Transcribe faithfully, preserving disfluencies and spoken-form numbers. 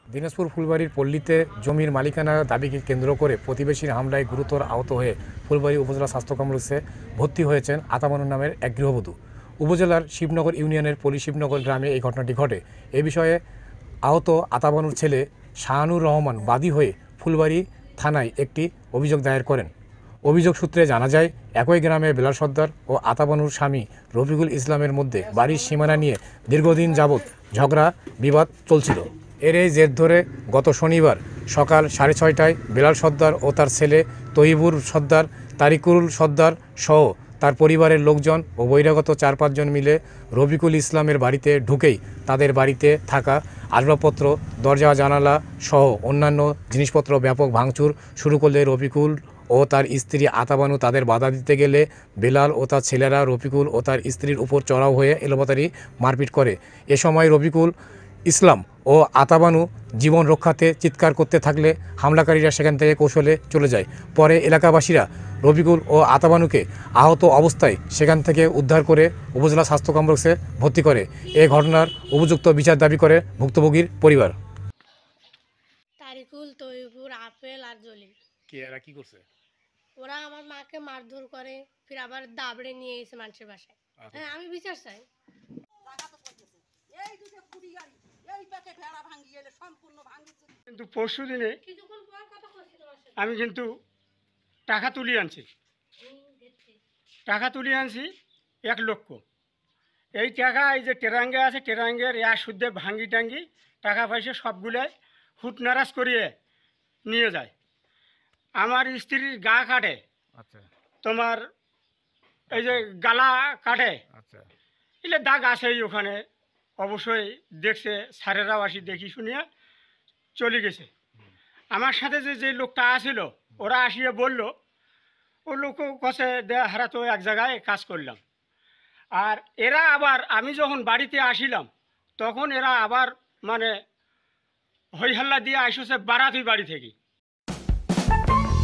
দিনাজপুর ফুলবাড়ির পল্লীতে জমির মালিকানা দাবিকে কেন্দ্র করে প্রতিবেশীর হামলায় গুরুতর আহত হয়ে ফুলবাড়ি উপজেলা স্বাস্থ্য কমপ্লেক্সে ভর্তি হয়েছেন আতামানুর নামের এক গৃহবধূ। উপজেলার শিবনগর ইউনিয়নের পল্লী শিবনগর গ্রামে এই ঘটনাটি ঘটে। এ বিষয়ে আহত আতামানুর ছেলে শাহানুর রহমান বাদী হয়ে ফুলবাড়ি থানায় একটি অভিযোগ দায়ের করেন। অভিযোগ সূত্রে জানা যায়, একই গ্রামে বেলাল সর্দার ও আতাবানুর স্বামী রফিকুল ইসলামের মধ্যে বাড়ির সীমানা নিয়ে দীর্ঘদিন যাবৎ ঝগড়া বিবাদ চলছিল। এর এই জের ধরে গত শনিবার সকাল সাড়ে ছয়টায় বেলাল সর্দার ও তার ছেলে তহিবুর সর্দার, তারিকুল সর্দার সহ তার পরিবারের লোকজন ও বহিরাগত চার পাঁচজন মিলে রফিকুল ইসলামের বাড়িতে ঢুকেই তাদের বাড়িতে থাকা আসবাবপত্র, দরজা জানালা সহ অন্যান্য জিনিসপত্র ব্যাপক ভাঙচুর শুরু করলে রফিকুল ও তার স্ত্রী আতাবানু তাদের বাধা দিতে গেলে বেলাল ও তার ছেলেরা রফিকুল ও তার স্ত্রীর উপর চড়াও হয়ে এলোপাতাড়ি মারপিট করে। এ সময় রফিকুল ইসলাম ও আতাবানু জীবন রক্ষার্থে চিৎকার করতে থাকলে হামলাকারীরা সেখান থেকে কৌশলে চলে যায়। পরে এলাকাবাসীরা রফিকুল ও আতাবানুকে আহত অবস্থায় সেখান থেকে উদ্ধার করে উপজেলা স্বাস্থ্য কমপ্লেক্সে ভর্তি করে। এ ঘটনার উপযুক্ত বিচার দাবি করে ভুক্তভোগীর পরিবার। তারিকুল, তহিবুর, আপেল আর জলিল কি এরা কি করছে? ওরা আমার মাকে মারধর করে, ফির আবার দাবড়ে নিয়ে এসে মানুষের বাসায়। হ্যাঁ, আমি বিচার চাই। কিন্তু পরশু দিনে আমি কিন্তু টাকা তুলে আনছি টাকা তুলে আনছি এক লক্ষ। এই টাকা এই যে টেরাঙ্গে আছে, টেরাঙ্গের এক সুদ্ধে ভাঙ্গি টাঙ্গি টাকা পয়সা সবগুলাই হুট নারাজ করিয়ে নিয়ে যায়। আমার স্ত্রীর গা কাটে, আচ্ছা, তোমার এই যে গালা কাটে, আচ্ছা, এলে দাগ আসেই ওখানে। অবশ্যই দেখছে, স্যারেরাও আসি দেখি শুনিয়া চলে গেছে। আমার সাথে যে যে লোকটা আসিল, ওরা আসিয়ে বলল, ও লোক কাছে দেয়া হারা তো এক জায়গায় কাজ করলাম। আর এরা আবার আমি যখন বাড়িতে আসিলাম তখন এরা আবার মানে হই হাল্লা দিয়ে আসছে বারাতি বাড়ি থেকে।